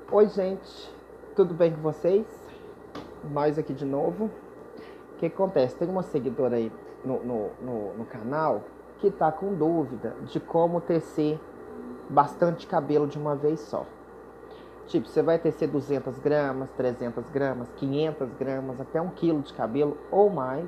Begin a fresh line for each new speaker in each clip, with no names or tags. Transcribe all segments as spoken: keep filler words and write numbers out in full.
Oi, gente, tudo bem com vocês? Nós aqui de novo. O que acontece? Tem uma seguidora aí no, no, no, no canal que tá com dúvida de como tecer bastante cabelo de uma vez só. Tipo, você vai tecer duzentas gramas, trezentas gramas, quinhentas gramas, até um quilo de cabelo ou mais.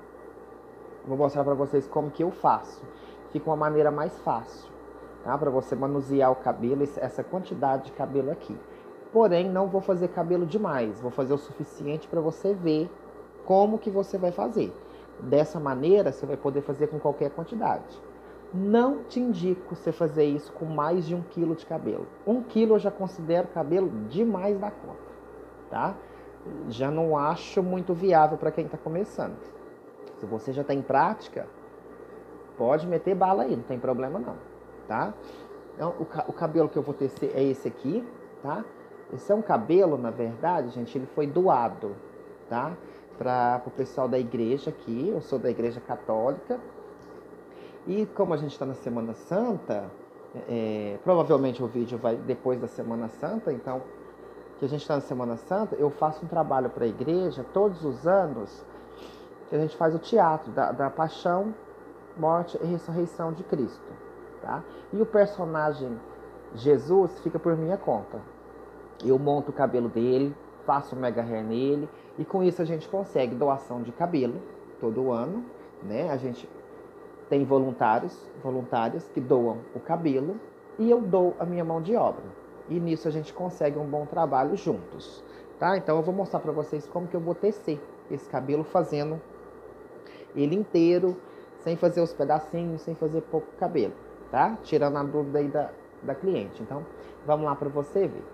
Vou mostrar para vocês como que eu faço. Fica uma maneira mais fácil, tá? Para você manusear o cabelo, essa quantidade de cabelo aqui. Porém, não vou fazer cabelo demais. Vou fazer o suficiente para você ver como que você vai fazer. Dessa maneira, você vai poder fazer com qualquer quantidade. Não te indico você fazer isso com mais de um quilo de cabelo. Um quilo eu já considero cabelo demais da conta, tá? Já não acho muito viável para quem está começando. Se você já tem prática, pode meter bala aí, não tem problema não, tá? Então, o, o cabelo que eu vou tecer é esse aqui, tá? Esse é um cabelo, na verdade, gente, ele foi doado, tá? Para o pessoal da igreja aqui, eu sou da igreja católica. E como a gente está na Semana Santa, é, provavelmente o vídeo vai depois da Semana Santa, então, que a gente está na Semana Santa, eu faço um trabalho para a igreja todos os anos, que a gente faz o teatro da, da paixão, morte e ressurreição de Cristo, tá? E o personagem Jesus fica por minha conta. Eu monto o cabelo dele, faço um mega hair nele, e com isso a gente consegue doação de cabelo todo ano, né? A gente tem voluntários, voluntárias que doam o cabelo e eu dou a minha mão de obra. E nisso a gente consegue um bom trabalho juntos, tá? Então eu vou mostrar para vocês como que eu vou tecer esse cabelo fazendo ele inteiro, sem fazer os pedacinhos, sem fazer pouco cabelo, tá? Tirando a dúvida aí da, da cliente. Então, vamos lá para você ver.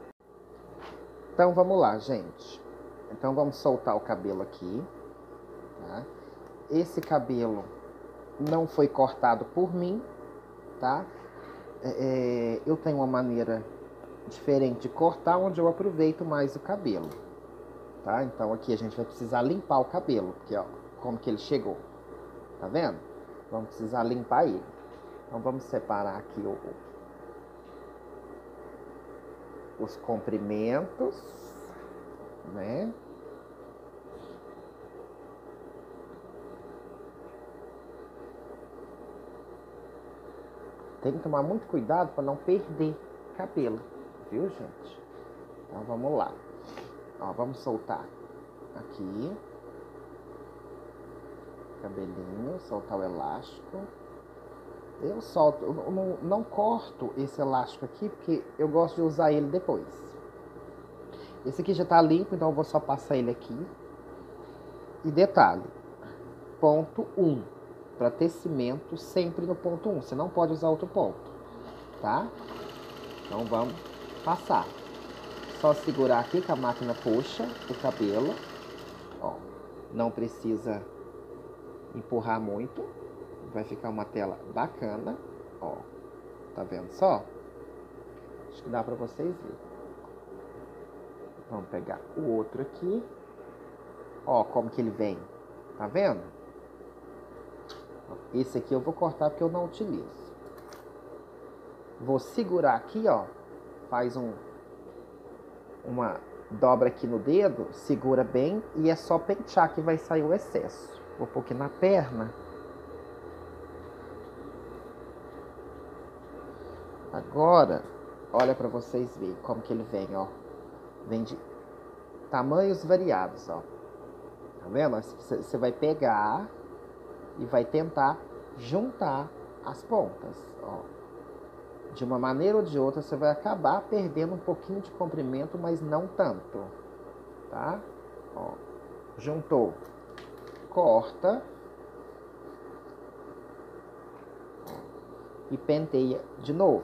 Então, vamos lá, gente. Então, vamos soltar o cabelo aqui, tá? Esse cabelo não foi cortado por mim, tá? É, eu tenho uma maneira diferente de cortar, onde eu aproveito mais o cabelo, tá? Então, aqui a gente vai precisar limpar o cabelo, porque, ó, como que ele chegou. Tá vendo? Vamos precisar limpar ele. Então vamos separar aqui o, os comprimentos, né? Tem que tomar muito cuidado para não perder cabelo, viu, gente? Então vamos lá. Ó, vamos soltar aqui cabelinho, soltar o elástico. Eu solto, eu não, não corto esse elástico aqui, porque eu gosto de usar ele depois. Esse aqui já tá limpo, então eu vou só passar ele aqui. E detalhe, ponto um, para tecimento sempre no ponto um, você não pode usar outro ponto, tá? Então vamos passar. Só segurar aqui que a máquina puxa o cabelo, ó, não precisa empurrar muito, vai ficar uma tela bacana, ó, tá vendo só? Acho que dá pra vocês verem. Vamos pegar o outro aqui, ó, como que ele vem, tá vendo? Esse aqui eu vou cortar porque eu não utilizo. Vou segurar aqui, ó, faz um, uma dobra aqui no dedo, segura bem e é só pentear que vai sair o excesso. Vou pôr aqui na perna. Agora, olha para vocês verem como que ele vem, ó. Vem de tamanhos variados, ó. Tá vendo? Você vai pegar e vai tentar juntar as pontas, ó. De uma maneira ou de outra, você vai acabar perdendo um pouquinho de comprimento, mas não tanto, tá? Ó, juntou. Corta e penteia de novo.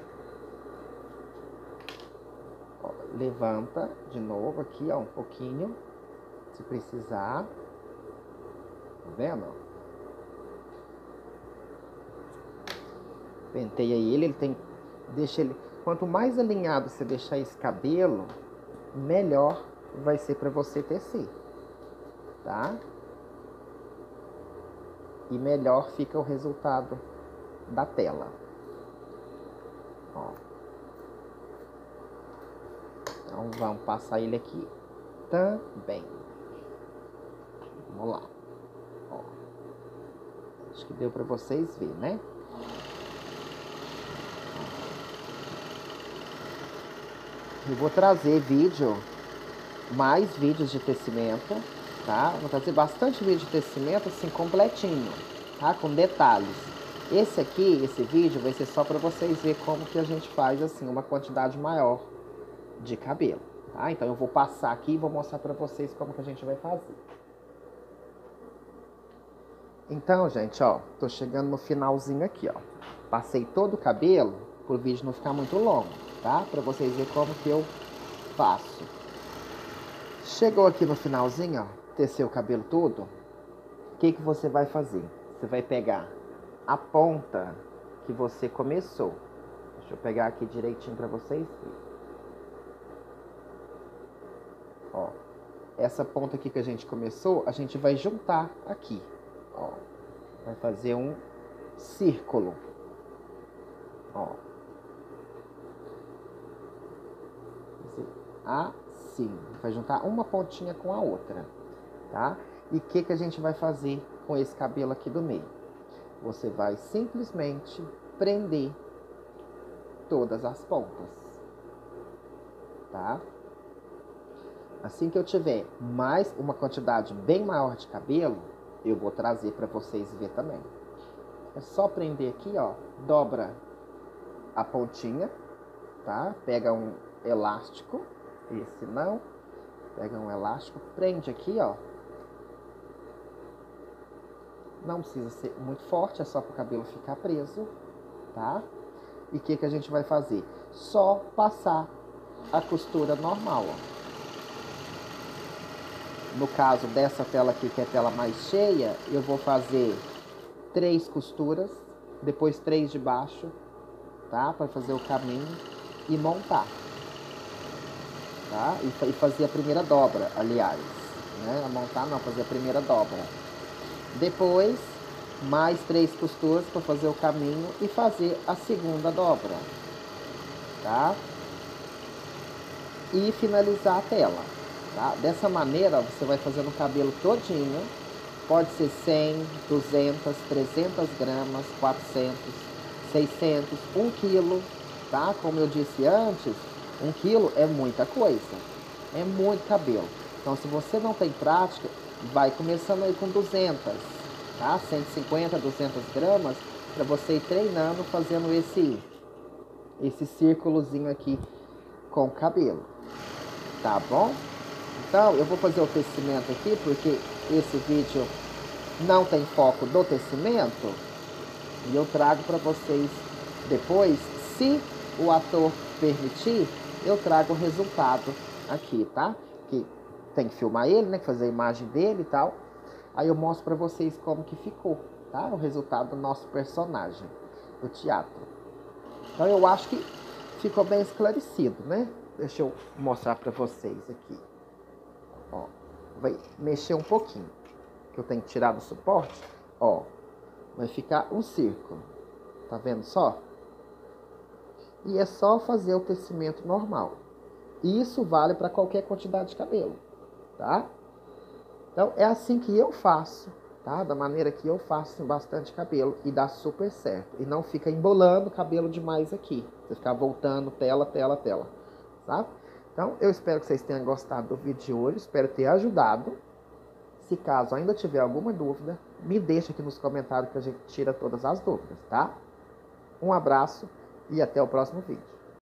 Ó, levanta de novo aqui, ó, um pouquinho, se precisar. Tá vendo? Penteia ele, ele tem, deixa ele. Quanto mais alinhado você deixar esse cabelo, melhor vai ser para você tecer, tá? E melhor fica o resultado da tela. Ó. Então vamos passar ele aqui também. Vamos lá. Ó. Acho que deu para vocês verem, né? Eu vou trazer vídeo, mais vídeos de tecimento, tá? Vou trazer bastante vídeo de tecimento, assim, completinho, tá? Com detalhes. Esse aqui, esse vídeo, vai ser só para vocês verem como que a gente faz, assim, uma quantidade maior de cabelo, tá? Então eu vou passar aqui e vou mostrar para vocês como que a gente vai fazer. Então, gente, ó, tô chegando no finalzinho aqui, ó. Passei todo o cabelo, pro vídeo não ficar muito longo, tá? Pra vocês verem como que eu faço. Chegou aqui no finalzinho, ó, teceu o cabelo todo. O que que você vai fazer? Você vai pegar a ponta que você começou. Deixa eu pegar aqui direitinho pra vocês verem. Ó, essa ponta aqui que a gente começou, a gente vai juntar aqui. Ó, vai fazer um círculo. Ó. Assim. Vai juntar uma pontinha com a outra, tá? E o que que a gente vai fazer com esse cabelo aqui do meio? Você vai simplesmente prender todas as pontas, tá? Assim que eu tiver mais uma quantidade bem maior de cabelo, eu vou trazer para vocês ver também. É só prender aqui, ó, dobra a pontinha, tá? Pega um elástico, esse não, pega um elástico, prende aqui, ó. Não precisa ser muito forte, é só para o cabelo ficar preso, tá? E o que que a gente vai fazer? Só passar a costura normal, ó. No caso dessa tela aqui, que é a tela mais cheia, eu vou fazer três costuras, depois três de baixo, tá? Para fazer o caminho e montar, tá? E, e fazer a primeira dobra, aliás, né? Montar não, fazer a primeira dobra. Depois, mais três costuras para fazer o caminho e fazer a segunda dobra, tá? E finalizar a tela. Tá? Dessa maneira, você vai fazendo o cabelo todinho, pode ser cem, duzentas, trezentas gramas, quatrocentas, seiscentos, um quilo, tá? Como eu disse antes, um quilo é muita coisa, é muito cabelo. Então, se você não tem prática, vai começando aí com duzentas, tá? cento e cinquenta, duzentas gramas, para você ir treinando, fazendo esse, esse círculozinho aqui com o cabelo, tá bom? Então, eu vou fazer o tecimento aqui, porque esse vídeo não tem foco do tecimento. E eu trago para vocês depois, se o ator permitir, eu trago o resultado aqui, tá? Que tem que filmar ele, né? Fazer a imagem dele e tal. Aí eu mostro para vocês como que ficou, tá? O resultado do nosso personagem do teatro. Então, eu acho que ficou bem esclarecido, né? Deixa eu mostrar para vocês aqui. Ó, vai mexer um pouquinho, que eu tenho que tirar do suporte. Ó, vai ficar um círculo, tá vendo só? E é só fazer o tecimento normal. Isso vale para qualquer quantidade de cabelo, tá? Então é assim que eu faço, tá? Da maneira que eu faço, tem bastante cabelo e dá super certo. E não fica embolando o cabelo demais aqui. Você ficar voltando tela, tela, tela, tá? Então, eu espero que vocês tenham gostado do vídeo de hoje, espero ter ajudado. Se caso ainda tiver alguma dúvida, me deixa aqui nos comentários que a gente tira todas as dúvidas, tá? Um abraço e até o próximo vídeo.